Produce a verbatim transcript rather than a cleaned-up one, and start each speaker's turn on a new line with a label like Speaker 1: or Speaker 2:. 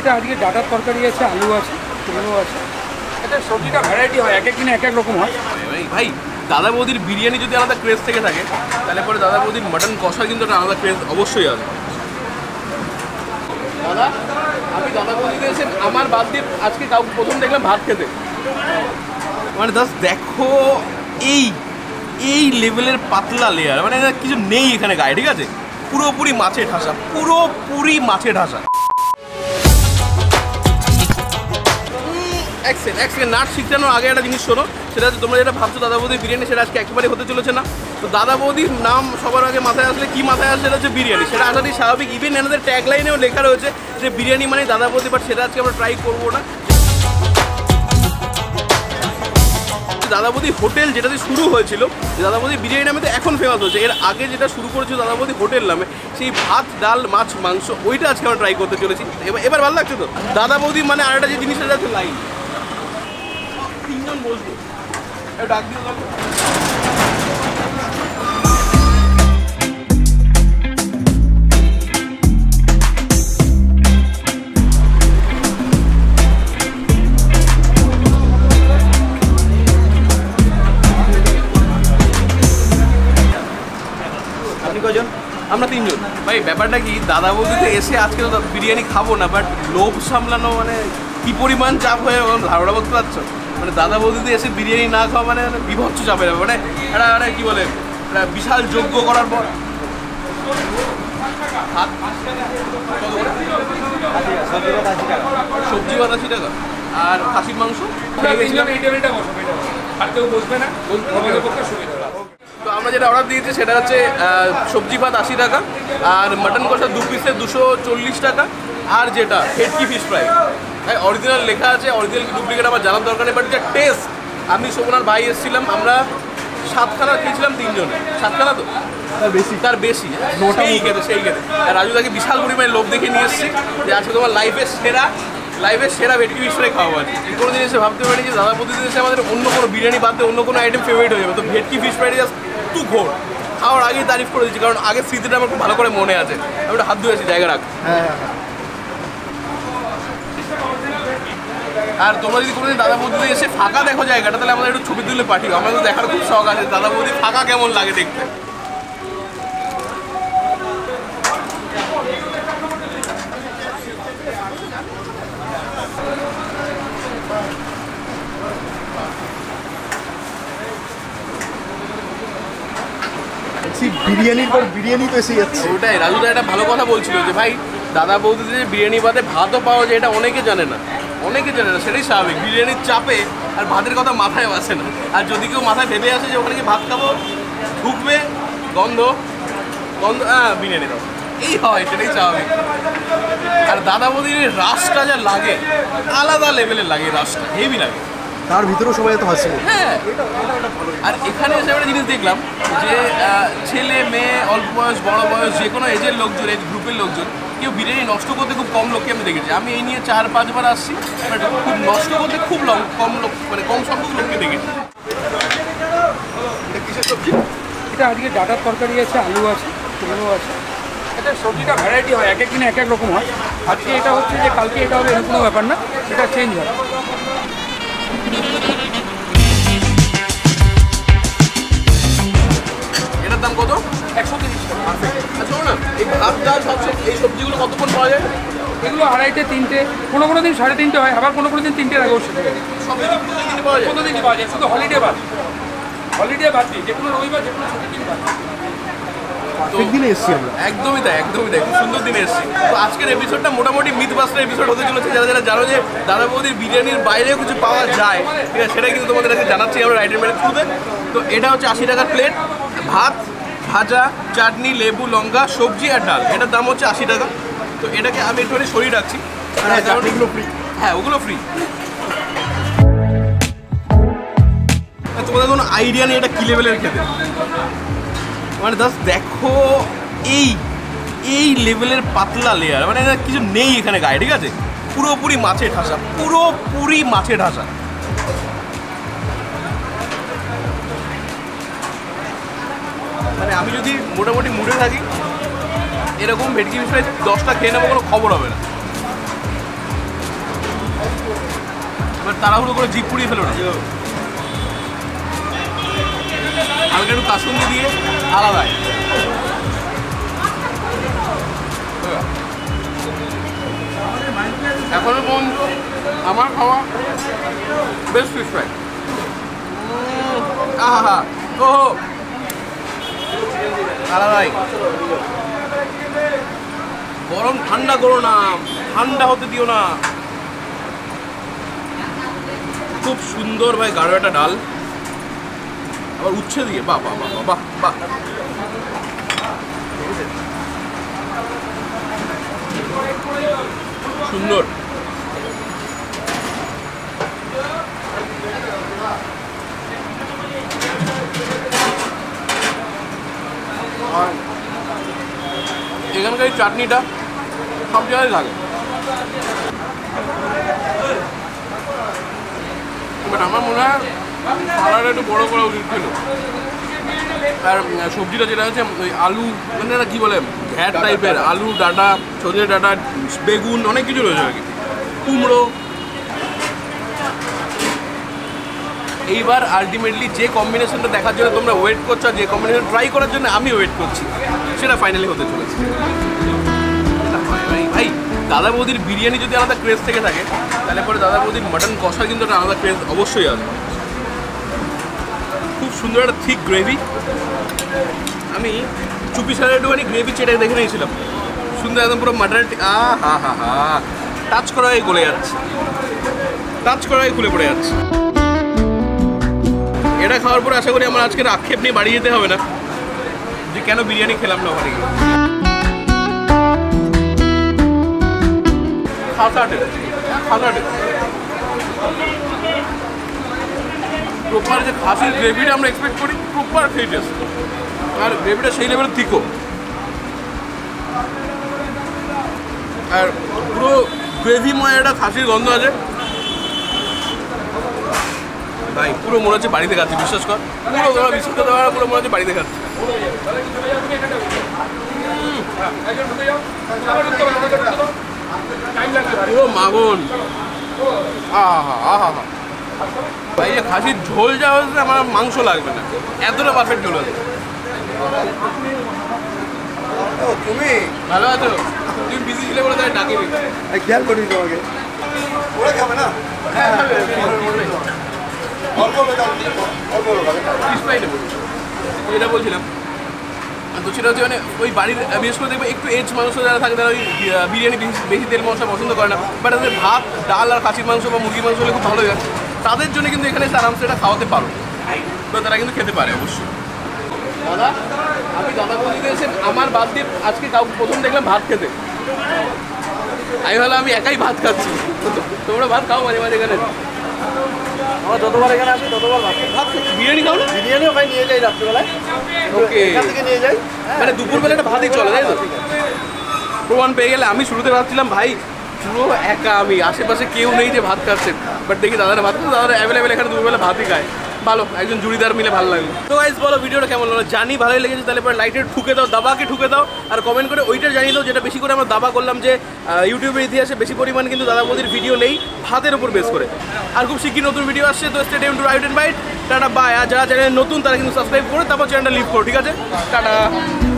Speaker 1: এটা আজকে ডাটার তরকারি আছে, আলু আছে, কুমড়ো আছে। এটা সবজিটা ভ্যারাইটি হয়, এক এক দিনে এক এক রকম হয়।
Speaker 2: ভাই দাদা বৌদির বিরিয়ানি যদি আলাদা ক্রেজ থেকে থাকে তাহলে পরে দাদা বৌদির মাটন কষা কিন্তু একটা আলাদা ক্রেজ অবশ্যই আছে। দাদা আমি দাদা বৌদিতে এসে আমার বাদ দিয়ে আজকে কাউ প্রথম দেখলাম ভাত খেতে, মানে দাস দেখো এই এই লেভেলের পাতলা লেয়ার, মানে কিছু নেই এখানে গায়ে, ঠিক আছে? পুরোপুরি মাছে ঠাসা, পুরোপুরি মাছে ঠাসা। এক সেকেন্ড এক সেকেন্ড নাট শিখানোর আগে একটা জিনিস শোনো, সেটা হচ্ছে তোমরা যেটা ভাবছো দাদা বৌদির বিরিয়ানি, সেটা আজকে একেবারে হতে চলেছে না। তো দাদা বৌদির নাম সবার আগে মাথায় আসলে কি মাথায় আসলে সেটা হচ্ছে বিরিয়ানি, সেটা আসারই স্বাভাবিক। ইভেন এনাদের ট্যাগ লাইনেও লেখা রয়েছে যে বিরিয়ানি মানে দাদা বৌদি, বাট সেটা আজকে আমরা ট্রাই করবো না। দাদা বৌদি হোটেল যেটাতে শুরু হয়েছিল, দাদা বৌদি বিরিয়ানি নামে তো এখন ফেমাস হচ্ছে, এর আগে যেটা শুরু করেছিল দাদা বৌদি হোটেল নামে, সেই ভাত ডাল মাছ মাংস, ওইটা আজকে আমরা ট্রাই করতে চলেছি। এবার এবার ভালো লাগছে তো দাদা বৌদি মানে আরেকটা যে জিনিস সেটা হচ্ছে লাইন। তিনজন বসবো, ডাক দিয়ে দাও। আমরা তিনজন। ভাই ব্যাপারটা কি, দাদা বৌদিতে এসে আজকে তো বিরিয়ানি খাবো না, বাট লোভ সামলানো মানে কি পরিমাণ চাপ হয়ে ধারণা করতে পারছো? মানে দাদা বৌদিতে এসে বিরিয়ানি না খাওয়া মানে বিভৎস চাপের ব্যাপার, মানে একটা মানে কী বলে একটা বিশাল যজ্ঞ করার পর। সবজি ভাত আশি টাকা আর খাসির মাংস খেয়ে গেছিলাম। তো আমরা যেটা অর্ডার দিয়েছি সেটা হচ্ছে সবজি ভাত আশি টাকা আর মাটন কষা দু পিসে দুশো চল্লিশ টাকা, আর যেটা ভেটকি ফিশ ফ্রাই। হ্যাঁ অরিজিনাল লেখা আছে, অরিজিনাল ডুপ্লিকেট আমার জানার দরকার নেই, বাট যে টেস্ট, আমি শোভনার ভাই এসেছিলাম, আমরা সাতখানা খেয়েছিলাম তিনজনে, সাতখানা তো তার বেশি তার বেশি সেই খেতে সেই খেতে আর রাজু তাকে বিশাল পরিমাণে লোভ দেখে নিয়ে এসেছি যে আজকে তোমার লাইফের সেরা লাইফের সেরা ভেটকি ফিশ ফ্রাই খাওয়া আছে। কোনো দিন এসে ভাবতে পারি যে দাদা প্রতিদিন এসে আমাদের অন্য কোনো বিরিয়ানি বাদ দিয়ে অন্য কোনো আইটেম ফেভারিট হয়ে যাবে, তো ভেটকি ফিশ ফ্রাইটা জাস্ট টু ঘোর। খাওয়ার আগেই তারিফ করে দিচ্ছি, কারণ আগের স্মৃতিটা আমার খুব ভালো করে মনে আছে। আমি ওটা হাত ধুয়েছি জায়গা রাখ। আর তোমরা যদি কোনোদিন দাদা বৌদিতে এসে ফাঁকা দেখো জায়গাটা, তাহলে আমাদের একটু ছবি তুলে পাঠিও, আমাদের দেখার খুব শখ আছে দাদা বৌদি ফাঁকা কেমন লাগে দেখতে।
Speaker 3: বিরিয়ানির পর বিরিয়ানি তো এসে যাচ্ছে।
Speaker 2: ওটাই রাজুদা একটা ভালো কথা বলছিল যে ভাই দাদা বৌদিতে যে বিরিয়ানি বাদে ভাতও পাওয়া যায়, এটা অনেকে জানে না, অনেকে জানে না, সেটাই স্বাভাবিক। বিরিয়ানির চাপে আর ভাতের কথা মাথায় আসে না, আর যদি কেউ মাথায় ভেবে আসে যে ওখানে কি ভাত খাবো, ঢুকবে গন্ধ গন্ধ হ্যাঁ বিরিয়ানি দাও, এই হয়, সেটাই স্বাভাবিক। আর দাদা বৌদির রাসটা যা লাগে আলাদা লেভেলের লাগে, রাসটা হেভি লাগে,
Speaker 3: তার ভিতরেও সবাই এত হাসি।
Speaker 2: হ্যাঁ আর এখানে এসে একটা জিনিস দেখলাম যে ছেলে মেয়ে অল্প বয়স বড় বয়স যে কোনো এজের লোকজন, এজ গ্রুপের লোকজন, কেউ বিরিয়ানি নষ্ট করতে খুব কম লোককে আমি দেখেছি। আমি এই নিয়ে চার পাঁচবার আসছি, বাট খুব নষ্ট করতে খুব কম লোক, মানে কম সংখ্যক লোককে দেখেছি। কিসের সবজি?
Speaker 1: এটা আজকে ডাটার তরকারি আছে, আলু আছে, কুমড়ো আছে। এটা সবজিটা ভ্যারাইটি হয়, এক এক দিনে এক এক রকম হয়। আজকে এটা হচ্ছে যে কালকে এটা হবে, এরকম কোনো ব্যাপার না, এটা চেঞ্জ হয়।
Speaker 2: এটার দাম কত?
Speaker 1: একশো তিরিশ টাকা।
Speaker 2: আচ্ছা না এই ভাত ডাল সব এই সবজিগুলো কতক্ষণ পাওয়া যায়?
Speaker 1: এগুলো আড়াইটে তিনটে, কোনো কোনো দিন সাড়ে তিনটে হয়, আবার কোনো কোনো দিন তিনটের আগেও সেটা
Speaker 2: সব দিন পাওয়া যায়,
Speaker 1: কোনো দিনই পাওয়া যায়, শুধু হলিডে বাদ, হলিডে বাদ দিই, যে কোনো রবিবার যে কোনো ছুটির দিন বাদ।
Speaker 3: দিনে এসছি আমরা,
Speaker 2: একদমই তাই একদমই তাই খুব সুন্দর দিনে এসেছি। তো আজকের এপিসোডটা মোটামুটি মিথ বাস্টার এপিসোড হতে চলেছে। যারা যারা জানো যে দাদা বৌদির বিরিয়ানির বাইরেও কিছু পাওয়া যায়, ঠিক আছে, সেটাই কিন্তু তোমাদের কাছে জানাচ্ছি আমরা রাইডের মেরে থ্রুতে। তো এটা হচ্ছে আশি টাকার প্লেট, ভাত ভাজা চাটনি লেবু লঙ্কা সবজি আর ডাল, এটার দাম হচ্ছে আশি টাকা। তো এটাকে আমি একটুখানি সরিয়ে রাখছি, হ্যাঁ ওগুলো ফ্রি। তোমাদের কোনো আইডিয়া নেই এটা কী লেভেলের খেতে, মানে জাস্ট দেখো এই এই লেভেলের পাতলা লেয়ার, মানে কিছু নেই এখানে গায়ে, ঠিক আছে? পুরোপুরি মাছে ঠাসা, পুরোপুরি মাছে ঠাসা। মানে আমি যদি মোটামুটি মুডে থাকি এরকম ভেটকি ফিশ ফ্রাই দশটা খেয়ে নেবো, কোনো খবর হবে না। এবার তাড়াহুড়ো করে জিপ পুড়িয়ে ফেলো না। হালকা একটু কাসুন্দি দিয়ে আলাদাই। এখনো পর্যন্ত আমার খাওয়া বেস্ট ফিশ ফ্রাই। আহা ও আলাদাই। গরম ঠান্ডা করো না, ঠান্ডা হতে দিও না। খুব সুন্দর ভাই গাঢ় একটা ডাল, আবার উচ্ছে দিয়ে বাহ বাহ বাহ বাহ বাহ। সুন্দর। এখানকার এই চাটনিটা সব জায়গায় লাগে, বাট আমার মনে হয় খাবারটা একটু বড়ো করা উচিত ছিল। আর সবজিটা যেটা হচ্ছে ওই আলু, মানে এটা কী বলে ঘ্যাট টাইপের, আলু ডাঁটা, সজনে ডাঁটা, বেগুন, অনেক কিছু রয়েছে আর কি, কুমড়ো। এইবার আলটিমেটলি যে কম্বিনেশনটা দেখার জন্য তোমরা ওয়েট করছো, যে কম্বিনেশন ট্রাই করার জন্য আমি ওয়েট করছি, সেটা ফাইনালি হতে চলেছে। ভাই ভাই দাদা বৌদির বিরিয়ানি যদি আলাদা ক্রেজ থেকে থাকে, তাহলে পরে দাদা বৌদির মাটন কষা কিন্তু একটা আলাদা ক্রেজ অবশ্যই আছে। খুব সুন্দর একটা থিক গ্রেভি। আমি চুপি সারা একটুখানি গ্রেভি চেটে দেখে নিয়েছিলাম, সুন্দর একদম পুরো মাটনের আ হা হা হা টাচ করাই গলে যাচ্ছে, টাচ করাই খুলে পড়ে যাচ্ছে। এটা খাওয়ার পরে আশা করি আমার আজকের আক্ষেপ নিয়ে বাড়ি যেতে হবে না যে কেন বিরিয়ানি খেলাম না ওখানে গিয়ে। খাসাটে খাসাটে প্রপার যে খাসির গ্রেভিটা আমরা এক্সপেক্ট করি, প্রপার সেই টেস্ট, আর গ্রেভিটা সেই লেভেলের থিকো। আর পুরো গ্রেভিময় একটা খাসির গন্ধ আছে ভাই, পুরো মনে হচ্ছে বাড়িতে খাচ্ছি, বিশ্বাস কর। পুরো তোমার বিশ্বাস করতে পারো, পুরো মনে হচ্ছে বাড়িতে খাচ্ছি। পুরো মাখন, আহা আহা হা ভাই, যে খাসির ঝোল যা হচ্ছে আমার মাংস লাগবে না, এতটা পারফেক্ট ঝোল আছে। তুমি ভালো আছো? তুমি বিজি ছিলে বলে তাই ডাকিনি,
Speaker 3: খেয়াল করি তোমাকে। ওরা খাবে না?
Speaker 2: হ্যাঁ যেটা বলছিলাম তো সেটা হচ্ছে মানে ওই বাড়ির বিশেষ করে দেখবে একটু এজ মানুষ যারা থাকে তারা ওই বিরিয়ানি বেশি তেল মশলা পছন্দ করে না, বাট তাদের ভাত ডাল আর খাসির মাংস বা মুরগির মাংস হলে খুব ভালো হয়, তাদের জন্য কিন্তু এখানে এসে আরামসে এটা খাওয়াতে পারো, তো তারা কিন্তু খেতে পারে অবশ্যই। দাদা আমি দাদা বলতে এসে আমার বাদ দিয়ে আজকে কাউ প্রথম দেখলাম ভাত খেতে, আমি ভাবলাম আমি একাই ভাত খাচ্ছি, তোমরা ভাত খাও মাঝে মাঝে এখানে।
Speaker 3: আমরা যতবার এখানে আসি ততবার ভাত ভাত
Speaker 2: বিরিয়ানি খাও না?
Speaker 3: বিরিয়ানিও খাই, নিয়ে যাই রাত্রিবেলায়।
Speaker 2: ওকে,
Speaker 3: এখান থেকে নিয়ে যাই,
Speaker 2: মানে দুপুরবেলাটা ভাতই চলে তাই তো? প্রমাণ পেয়ে গেলে। আমি শুরুতে ভাবছিলাম ভাই পুরো একা আমি, আশেপাশে কেউ নেই যে ভাত খাচ্ছে, বাট দেখি দাদারা ভাত খাচ্ছে, দাদারা অ্যাভেলেবেল এখানে দুপুরবেলা ভাতই খায়। ভালো, একজন জুড়িদার মিলে ভালো লাগলো। তো গাইস বলো ভিডিওটা কেমন লাগলো, জানি ভালোই লেগেছে, তাহলে পরে লাইটের ঠুকে দাও, দাবাকে ঠুকে দাও, আর কমেন্ট করে ওইটা জানিয়ে দাও যেটা বেশি করে আমরা দাবা করলাম যে ইউটিউবের ইতিহাসে বেশি পরিমাণ কিন্তু দাদা বৌদির ভিডিও নেই ভাতের উপর বেস করে। আর খুব শিগগির নতুন ভিডিও আসছে, তো stay tuned to right and bite. Tata bye. আর যারা চ্যানেলে নতুন তারা কিন্তু সাবস্ক্রাইব করে তারপর চ্যানেলটা লিভ করো, ঠিক আছে? টাটা।